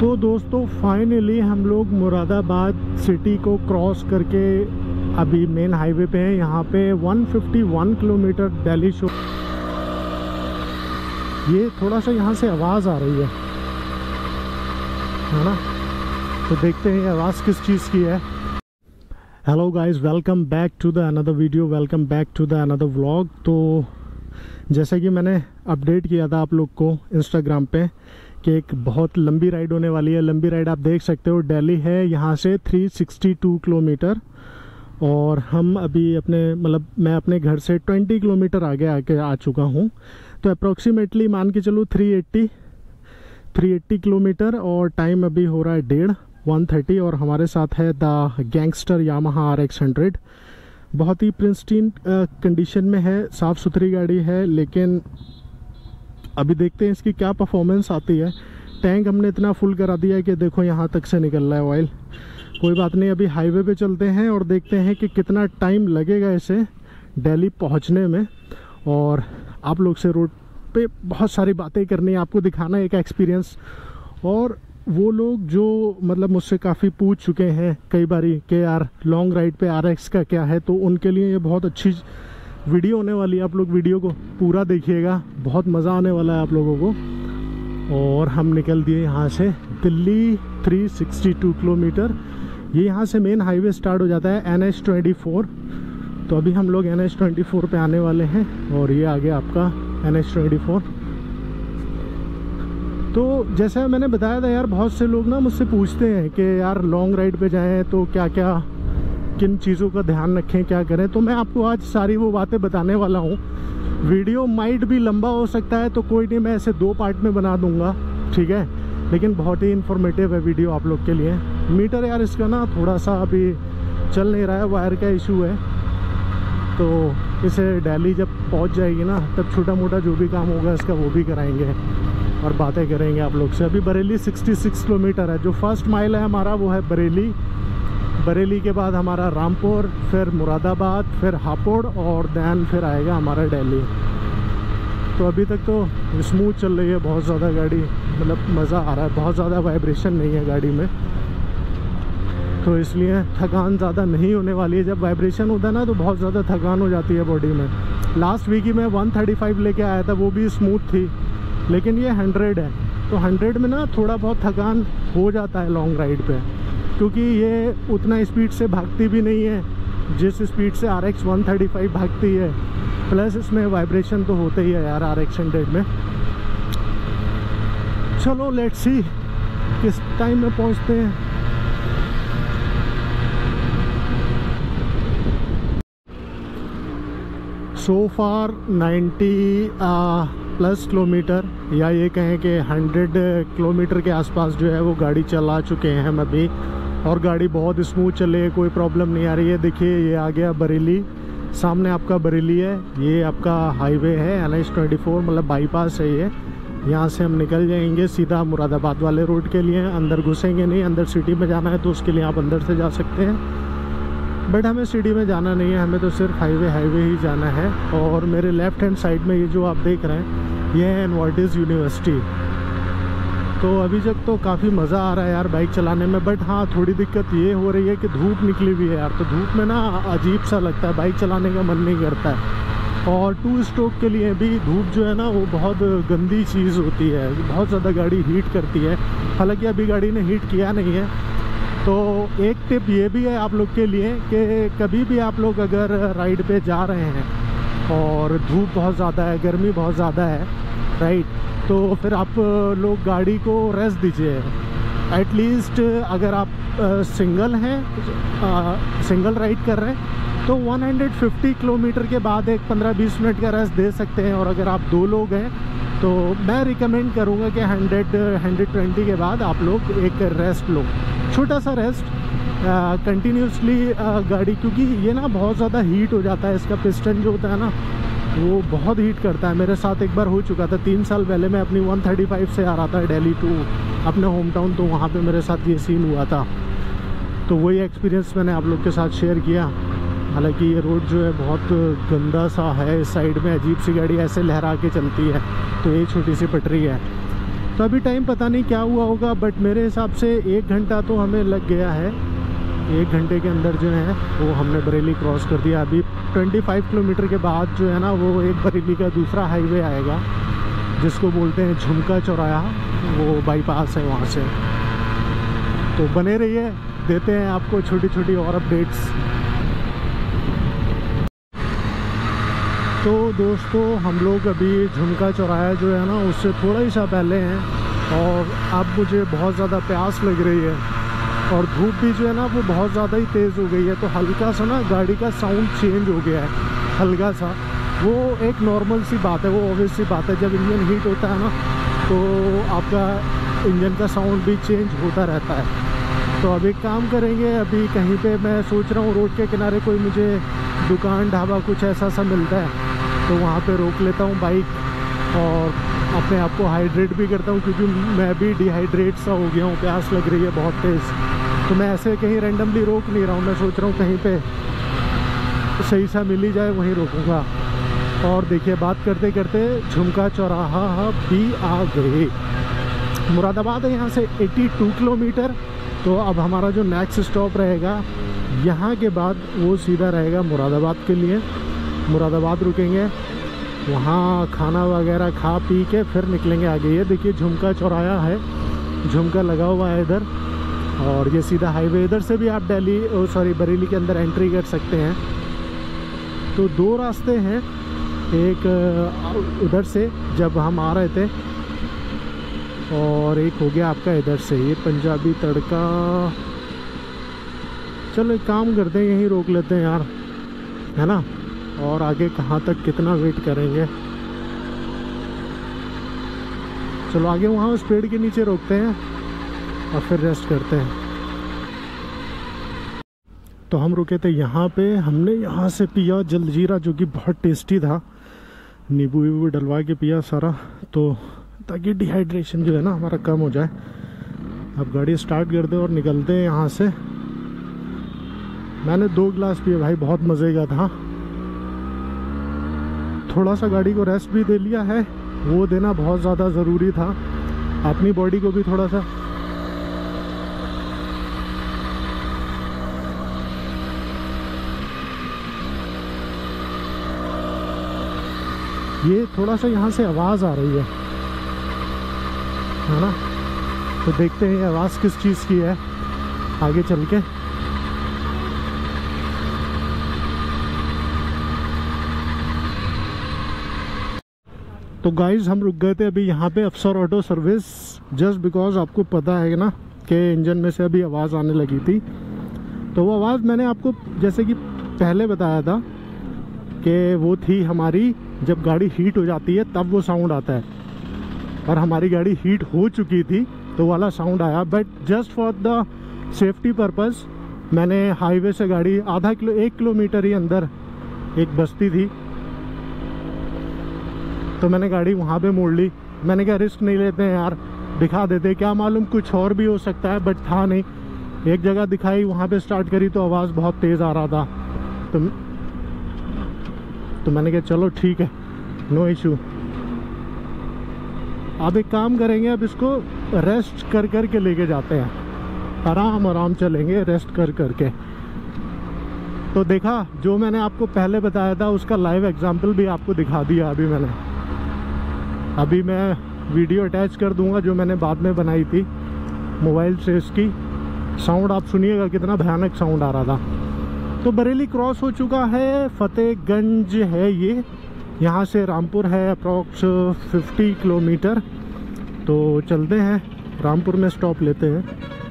तो दोस्तों फाइनली हम लोग मुरादाबाद सिटी को क्रॉस करके अभी मेन हाईवे पे हैं। यहाँ पे 151 किलोमीटर दिल्ली शो। ये थोड़ा सा यहाँ से आवाज़ आ रही है ना, तो देखते हैं आवाज़ किस चीज़ की है। Hello guys, welcome back to the another video, welcome back to the another vlog. तो जैसा कि मैंने अपडेट किया था आप लोग को इंस्टाग्राम पे कि एक बहुत लंबी राइड होने वाली है। लंबी राइड आप देख सकते हो, दिल्ली है यहाँ से 362 किलोमीटर और हम अभी मैं अपने घर से 20 किलोमीटर आगे आके आ चुका हूँ। तो अप्रोक्सीमेटली मान के चलो 380 किलोमीटर और टाइम अभी हो रहा है 1:30 और हमारे साथ है द गैंगस्टर यामाहा RX100। बहुत ही प्रिंस्टीन कंडीशन में है, साफ़ सुथरी गाड़ी है, लेकिन अभी देखते हैं इसकी क्या परफॉर्मेंस आती है। टैंक हमने इतना फुल करा दिया है कि देखो यहाँ तक से निकल रहा है ऑयल। कोई बात नहीं, अभी हाईवे पे चलते हैं और देखते हैं कि कितना टाइम लगेगा इसे दिल्ली पहुँचने में। और आप लोग से रोड पे बहुत सारी बातें करनी है, आपको दिखाना है एक एक्सपीरियंस। और वो लोग जो मुझसे काफ़ी पूछ चुके हैं कई बारी कि यार लॉन्ग राइड पे RX का क्या है, तो उनके लिए ये बहुत अच्छी वीडियो होने वाली है। आप लोग वीडियो को पूरा देखिएगा, बहुत मज़ा आने वाला है आप लोगों को। और हम निकल दिए यहाँ से दिल्ली 362 किलोमीटर। ये यहाँ से मेन हाईवे स्टार्ट हो जाता है NH24। तो अभी हम लोग NH24 पे आने वाले हैं और ये आगे आपका NH24। तो जैसा मैंने बताया था यार, बहुत से लोग ना मुझसे पूछते हैं कि यार लॉन्ग राइड पे जाएं तो क्या क्या किन चीज़ों का ध्यान रखें, क्या करें। तो मैं आपको आज सारी वो बातें बताने वाला हूँ। वीडियो माइट भी लंबा हो सकता है, तो कोई नहीं, मैं ऐसे 2 पार्ट में बना दूँगा, ठीक है। लेकिन बहुत ही इन्फॉर्मेटिव है वीडियो आप लोग के लिए। मीटर यार इसका ना थोड़ा सा अभी चल नहीं रहा है, वायर का इशू है। तो इसे दिल्ली जब पहुँच जाएगी ना, तब छोटा मोटा जो भी काम होगा इसका वो भी कराएंगे और बातें करेंगे आप लोग से। अभी बरेली 66 किलोमीटर है। जो फर्स्ट माइल है हमारा वो है बरेली के बाद हमारा रामपुर, फिर मुरादाबाद, फिर हापुड़ और दैन फिर आएगा हमारा दिल्ली। तो अभी तक तो स्मूथ चल रही है, बहुत ज़्यादा गाड़ी मज़ा आ रहा है, बहुत ज़्यादा वाइब्रेशन नहीं है गाड़ी में, तो इसलिए थकान ज़्यादा नहीं होने वाली है। जब वाइब्रेशन होता है ना तो बहुत ज़्यादा थकान हो जाती है बॉडी में। लास्ट वीक ही मैं 135 लेके आया था, वो भी स्मूथ थी, लेकिन ये 100 है। तो 100 में ना थोड़ा बहुत थकान हो जाता है लॉन्ग राइड पे, क्योंकि ये उतना स्पीड से भागती भी नहीं है जिस स्पीड से RX 135 भागती है। प्लस इसमें वाइब्रेशन तो होते ही है यार RX100 में। चलो लेट्स सी किस टाइम में पहुंचते हैं। सो फार 90 प्लस किलोमीटर, या ये कहें कि 100 किलोमीटर के आसपास जो है वो गाड़ी चला चुके हैं हम अभी, और गाड़ी बहुत स्मूथ चल रही है, कोई प्रॉब्लम नहीं आ रही है। देखिए ये आ गया बरेली, सामने आपका बरेली है, ये आपका हाईवे है NH24, बाईपास है ये। यहाँ से हम निकल जाएंगे सीधा मुरादाबाद वाले रोड के लिए, अंदर घुसेंगे नहीं। अंदर सिटी में जाना है तो उसके लिए आप अंदर से जा सकते हैं, बट हमें सिटी में जाना नहीं है, हमें तो सिर्फ हाईवे ही जाना है। और मेरे लेफ़्ट हैंड साइड में ये जो आप देख रहे हैं ये है एनवर्टिस यूनिवर्सिटी। तो अभी तक तो काफ़ी मज़ा आ रहा है यार बाइक चलाने में, बट हाँ थोड़ी दिक्कत ये हो रही है कि धूप निकली हुई है यार, तो धूप में ना अजीब सा लगता है, बाइक चलाने का मन नहीं करता है। और 2 स्ट्रोक के लिए भी धूप जो है ना वो बहुत गंदी चीज़ होती है, बहुत ज़्यादा गाड़ी हीट करती है। हालांकि अभी गाड़ी ने हीट किया नहीं है। तो एक टिप ये भी है आप लोग के लिए कि कभी भी आप लोग अगर राइड पे जा रहे हैं और धूप बहुत ज़्यादा है, गर्मी बहुत ज़्यादा है राइट, तो फिर आप लोग गाड़ी को रेस्ट दीजिए। एटलीस्ट अगर आप सिंगल राइड कर रहे हैं तो 150 किलोमीटर के बाद एक 15-20 मिनट का रेस्ट दे सकते हैं। और अगर आप 2 लोग हैं तो मैं रिकमेंड करूँगा कि 100-120 के बाद आप लोग एक रेस्ट लो, छोटा सा रेस्ट कंटिन्यूसली गाड़ी, क्योंकि ये ना बहुत ज़्यादा हीट हो जाता है। इसका पिस्टन जो होता है ना वो बहुत हीट करता है। मेरे साथ एक बार हो चुका था 3 साल पहले, मैं अपनी 135 से आ रहा था दिल्ली टू अपने होम टाउन, तो वहाँ पे मेरे साथ ये सीन हुआ था। तो वही एक्सपीरियंस मैंने आप लोग के साथ शेयर किया। हालांकि ये रोड जो है बहुत गंदा सा है, इस साइड में अजीब सी गाड़ी ऐसे लहरा के चलती है, तो ये छोटी सी पटरी है। तो अभी टाइम पता नहीं क्या हुआ होगा, बट मेरे हिसाब से 1 घंटा तो हमें लग गया है। 1 घंटे के अंदर जो है वो हमने बरेली क्रॉस कर दिया। अभी 25 किलोमीटर के बाद जो है ना वो एक बरेली का दूसरा हाईवे आएगा जिसको बोलते हैं झुमका चौराहा, वो बाईपास है वहाँ से। तो बने रहिए, देते हैं आपको छोटी छोटी और अपडेट्स। तो दोस्तों हम लोग अभी झुमका चौराहा जो है ना उससे थोड़ा ही सा पहले हैं और अब मुझे बहुत ज़्यादा प्यास लग रही है और धूप भी जो है ना वो बहुत ज़्यादा ही तेज़ हो गई है। तो हल्का सा ना गाड़ी का साउंड चेंज हो गया है, हल्का सा। वो एक नॉर्मल सी बात है, वो ऑब्वियस सी बात है। जब इंजन हीट होता है ना तो आपका इंजन का साउंड भी चेंज होता रहता है। तो अब एक काम करेंगे, अभी कहीं पे मैं सोच रहा हूँ रोड के किनारे कोई मुझे दुकान ढाबा कुछ ऐसा सा मिलता है तो वहाँ पे रोक लेता हूँ बाइक और अपने आप को हाइड्रेट भी करता हूँ, क्योंकि मैं भी डिहाइड्रेट सा हो गया हूँ, प्यास लग रही है बहुत तेज़। तो मैं ऐसे कहीं रैंडमली रोक नहीं रहा हूँ, मैं सोच रहा हूँ कहीं पे सही सा मिल ही जाए वहीं रोकूँगा। और देखिए बात करते करते झुमका चौराहा भी आ गए। मुरादाबाद है यहाँ से 82 किलोमीटर। तो अब हमारा जो नेक्स्ट स्टॉप रहेगा यहाँ के बाद वो सीधा रहेगा मुरादाबाद के लिए। मुरादाबाद रुकेंगे, वहाँ खाना वगैरह खा पी के फिर निकलेंगे आगे। ये देखिए झुमका चौराहा है, झुमका लगा हुआ है इधर और ये सीधा हाईवे। इधर से भी आप बरेली के अंदर एंट्री कर सकते हैं। तो 2 रास्ते हैं, एक उधर से जब हम आ रहे थे और एक हो गया आपका इधर से। ये पंजाबी तड़का, चलो एक काम करते हैं यहीं रोक लेते हैं यार, है ना। और आगे कहाँ तक कितना वेट करेंगे, चलो आगे वहाँ उस पेड़ के नीचे रोकते हैं और फिर रेस्ट करते हैं। तो हम रुके थे यहाँ पे, हमने यहाँ से पिया जलजीरा जो कि बहुत टेस्टी था, नींबू वीबू डलवा के पिया सारा, तो ताकि डिहाइड्रेशन जो है ना हमारा कम हो जाए। अब गाड़ी स्टार्ट कर दे और निकलते हैं यहाँ से। मैंने 2 गिलास पिए भाई, बहुत मज़े का था। थोड़ा सा गाड़ी को रेस्ट भी दे लिया है, वो देना बहुत ज़्यादा ज़रूरी था, अपनी बॉडी को भी थोड़ा सा। ये थोड़ा सा यहाँ से आवाज़ आ रही है ना, तो देखते हैं आवाज़ किस चीज़ की है आगे चल के। तो गाइज़ हम रुक गए थे अभी यहाँ पे अफसर ऑटो सर्विस, जस्ट बिकॉज आपको पता है ना कि इंजन में से अभी आवाज़ आने लगी थी। तो वो आवाज़ मैंने आपको जैसे कि पहले बताया था कि वो थी हमारी, जब गाड़ी हीट हो जाती है तब वो साउंड आता है, और हमारी गाड़ी हीट हो चुकी थी तो वाला साउंड आया। But just for the safety purpose मैंने हाईवे से गाड़ी 1 किलोमीटर ही अंदर एक बस्ती थी तो मैंने गाड़ी वहाँ पे मोड़ ली। मैंने कहा रिस्क नहीं लेते हैं यार, दिखा देते, क्या मालूम कुछ और भी हो सकता है, बट था नहीं। एक जगह दिखाई, वहाँ पे स्टार्ट करी तो आवाज़ बहुत तेज़ आ रहा था। तो मैंने कहा चलो ठीक है, नो इशू। अब एक काम करेंगे, अब इसको रेस्ट कर कर के लेके जाते हैं, आराम आराम चलेंगे रेस्ट कर कर के। तो देखा जो मैंने आपको पहले बताया था उसका लाइव एग्जाम्पल भी आपको दिखा दिया अभी मैंने। अभी मैं वीडियो अटैच कर दूंगा जो मैंने बाद में बनाई थी मोबाइल से। इसकी साउंड आप सुनिएगा, कितना भयानक साउंड आ रहा था। तो बरेली क्रॉस हो चुका है, फतेहगंज है ये, यहाँ से रामपुर है अप्रॉक्स 50 किलोमीटर। तो चलते हैं, रामपुर में स्टॉप लेते हैं।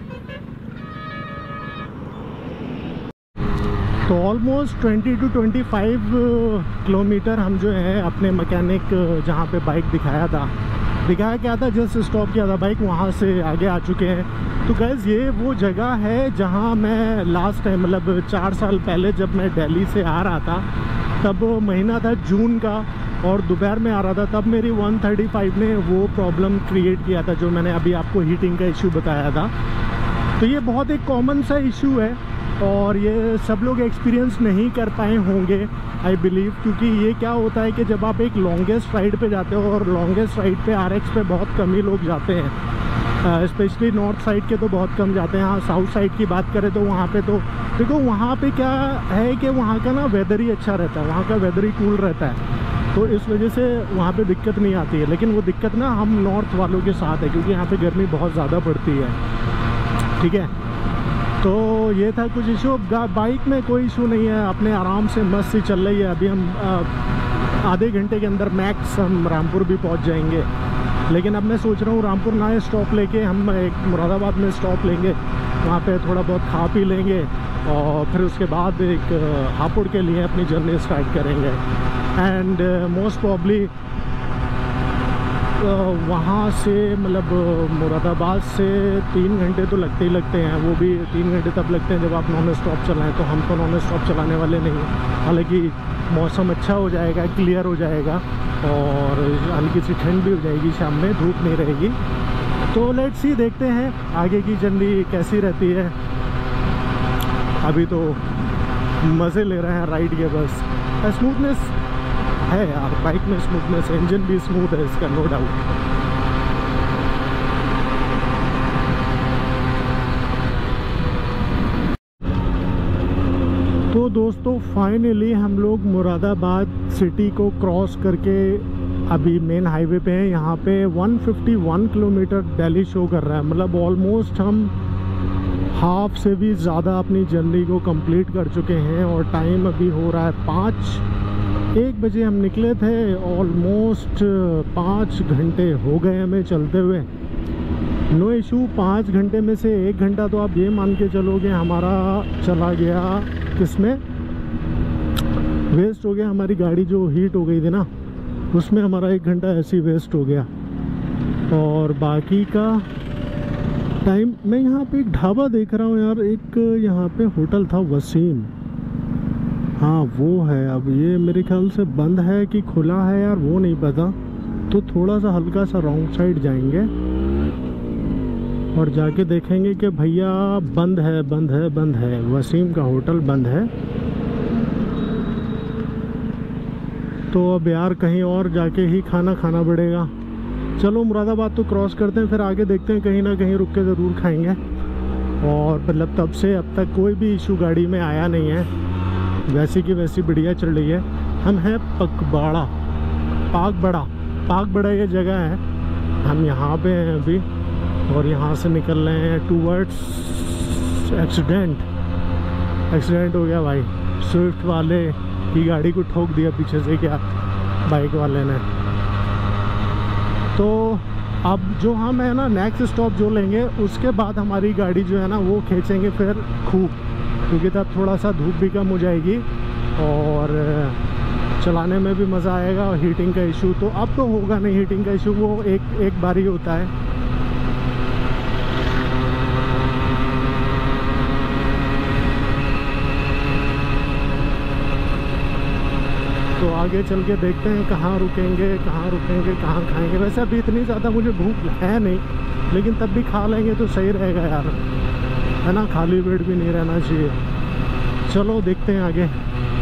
तो ऑलमोस्ट 20 to 25 किलोमीटर हम जो है अपने मैकेनिक जहाँ पे बाइक दिखाया क्या था, जस्ट स्टॉप किया था बाइक, वहाँ से आगे आ चुके हैं। तो गाइस ये वो जगह है जहाँ मैं लास्ट टाइम, मतलब 4 साल पहले जब मैं दिल्ली से आ रहा था, तब महीना था जून का और दोपहर में आ रहा था, तब मेरी 135 ने वो प्रॉब्लम क्रिएट किया था जो मैंने अभी आपको हीटिंग का इशू बताया था। तो ये बहुत एक कॉमन सा इशू है और ये सब लोग एक्सपीरियंस नहीं कर पाए होंगे आई बिलीव, क्योंकि ये क्या होता है कि जब आप एक लॉन्गेस्ट राइड पे जाते हो, और लॉन्गेस्ट राइड पे RX पे बहुत कम ही लोग जाते हैं, स्पेशली नॉर्थ साइड के तो बहुत कम जाते हैं। हाँ, साउथ साइड की बात करें तो वहाँ पे तो देखो, वहाँ पे क्या है कि वहाँ का ना वेदर ही अच्छा रहता है, वहाँ का वेदर ही कूल रहता है, तो इस वजह से वहाँ पे दिक्कत नहीं आती है। लेकिन वो दिक्कत ना हम नॉर्थ वालों के साथ है, क्योंकि यहाँ पे गर्मी बहुत ज़्यादा पड़ती है, ठीक है। तो ये था कुछ इशू। बाइक में कोई इशू नहीं है, अपने आराम से मस्त ही चल रही है। अभी हम आधे घंटे के अंदर मैक्स हम रामपुर भी पहुंच जाएंगे। लेकिन अब मैं सोच रहा हूँ रामपुर ना स्टॉप लेके हम एक मुरादाबाद में स्टॉप लेंगे, वहाँ पे थोड़ा बहुत खा पी लेंगे, और फिर उसके बाद एक हापुड़ के लिए अपनी जर्नी स्टार्ट करेंगे। एंड मोस्ट प्रॉब्ली वहाँ से मतलब मुरादाबाद से 3 घंटे तो लगते ही लगते हैं, वो भी 3 घंटे तब लगते हैं जब आप नॉन स्टॉप चलाएं। तो हम तो नॉन स्टॉप चलाने वाले नहीं हैं, हालांकि मौसम अच्छा हो जाएगा, क्लियर हो जाएगा, और हल्की सी ठंड भी हो जाएगी, शाम में धूप नहीं रहेगी। तो लेट्स सी, देखते हैं आगे की जर्नी कैसी रहती है। अभी तो मज़े ले रहे हैं राइड के, बस स्मूथनेस है यार बाइक में, स्मूथनेस, इंजन भी स्मूथ है इसका, नो डाउट। तो दोस्तों फाइनली हम लोग मुरादाबाद सिटी को क्रॉस करके अभी मेन हाईवे पे हैं। यहाँ पे 151 किलोमीटर दिल्ली शो कर रहा है, मतलब ऑलमोस्ट हम हाफ से भी ज़्यादा अपनी जर्नी को कंप्लीट कर चुके हैं। और टाइम अभी हो रहा है 1 बजे हम निकले थे, ऑलमोस्ट 5 घंटे हो गए हमें चलते हुए। नो इशू, 5 घंटे में से 1 घंटा तो आप ये मान के चलोगे हमारा चला गया, किसमें वेस्ट हो गया, हमारी गाड़ी जो हीट हो गई थी ना, उसमें हमारा 1 घंटा ऐसे ही वेस्ट हो गया। और बाकी का टाइम मैं यहाँ पे एक ढाबा देख रहा हूँ यार, एक यहाँ पे होटल था वसीम, हाँ वो है। अब ये मेरे ख्याल से बंद है कि खुला है यार, वो नहीं पता। तो थोड़ा सा हल्का सा रॉन्ग साइड जाएंगे और जाके देखेंगे कि भैया बंद है, बंद है, बंद है, वसीम का होटल बंद है। तो अब यार कहीं और जाके ही खाना खाना पड़ेगा। चलो मुरादाबाद तो क्रॉस करते हैं, फिर आगे देखते हैं, कहीं ना कहीं रुक के ज़रूर खाएंगे। और मतलब तब से अब तक कोई भी इशू गाड़ी में आया नहीं है, वैसी की वैसी बढ़िया चल रही है। हम हैं पकबाड़ा, पाकबड़ा ये जगह है, हम यहाँ पे हैं अभी, और यहाँ से निकल रहे हैं टूवर्ड्स एक्सीडेंट हो गया भाई, स्विफ्ट वाले की गाड़ी को ठोक दिया पीछे से, क्या बाइक वाले ने। तो अब जो हम है ना नेक्स्ट स्टॉप जो लेंगे, उसके बाद हमारी गाड़ी जो है ना वो खींचेंगे फिर खूब, क्योंकि तब थोड़ा सा धूप भी कम हो जाएगी और चलाने में भी मज़ा आएगा। और हीटिंग का इशू तो अब तो होगा नहीं, हीटिंग का इशू वो एक बार ही होता है। तो आगे चल के देखते हैं कहाँ रुकेंगे, कहाँ खाएंगे। वैसे अभी इतनी ज़्यादा मुझे भूख है नहीं, लेकिन तब भी खा लेंगे तो सही रहेगा यार, है ना, खाली पेट भी नहीं रहना चाहिए। चलो देखते हैं आगे।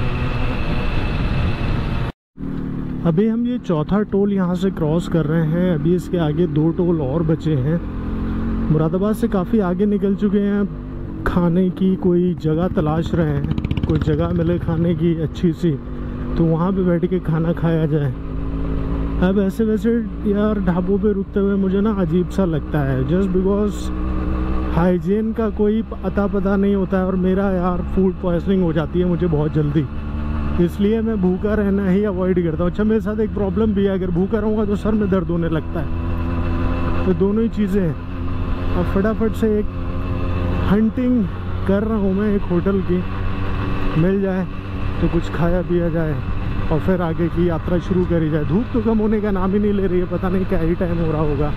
अभी हम ये चौथा टोल यहाँ से क्रॉस कर रहे हैं, अभी इसके आगे 2 टोल और बचे हैं। मुरादाबाद से काफ़ी आगे निकल चुके हैं, खाने की कोई जगह तलाश रहे हैं, कोई जगह मिले खाने की अच्छी सी, तो वहाँ पे बैठ के खाना खाया जाए। अब ऐसे वैसे यार ढाबों पे रुकते हुए मुझे ना अजीब सा लगता है, जस्ट बिकॉज हाइजीन का कोई अता पता नहीं होता है, और मेरा यार फूड पॉइजनिंग हो जाती है मुझे बहुत जल्दी, इसलिए मैं भूखा रहना ही अवॉइड करता हूँ। अच्छा मेरे साथ एक प्रॉब्लम भी है, अगर भूखा रहूँगा तो सर में दर्द होने लगता है, तो दोनों ही चीज़ें हैं। अब फटाफट से एक हंटिंग कर रहा हूँ मैं एक होटल की, मिल जाए तो कुछ खाया पिया जाए और फिर आगे की यात्रा शुरू करी जाए। धूप तो कम होने का नाम ही नहीं ले रही है, पता नहीं क्या ही टाइम हो रहा होगा।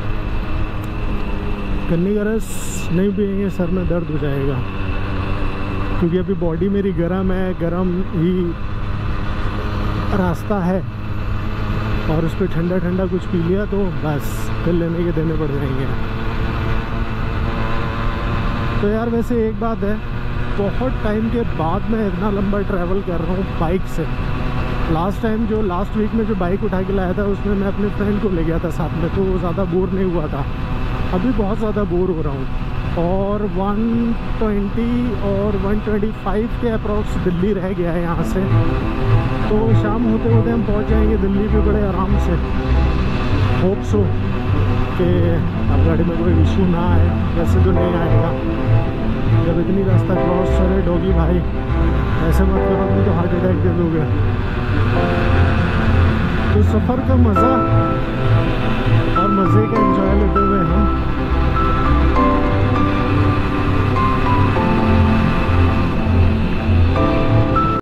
गन्ने का रस नहीं पिएंगे सर में दर्द हो जाएगा, क्योंकि अभी बॉडी मेरी गर्म है, गर्म ही रास्ता है, और उस पर ठंडा ठंडा कुछ पी लिया तो बस फिर लेने के देने पड़ जाएंगे। तो यार वैसे एक बात है, बहुत टाइम के बाद मैं इतना लंबा ट्रैवल कर रहा हूँ बाइक से। लास्ट टाइम जो लास्ट वीक में जो बाइक उठा के लाया था उसमें मैं अपने फ्रेंड को ले गया था साथ में, तो वो ज़्यादा बोर नहीं हुआ था। अभी बहुत ज़्यादा बोर हो रहा हूँ। और 120 और 125 के अप्रॉक्स दिल्ली रह गया है यहाँ से, तो शाम होते होते हम पहुँच जाएंगे दिल्ली पे बड़े आराम से। होप सो कि अब गाड़ी में कोई इशू ना आए, वैसे तो नहीं आएगा। जब इतनी रास्ता क्रॉस करे डॉगी भाई, ऐसे मत करो, नहीं तो हार्ट अटैक दे दोगे। तो सफ़र का मज़ा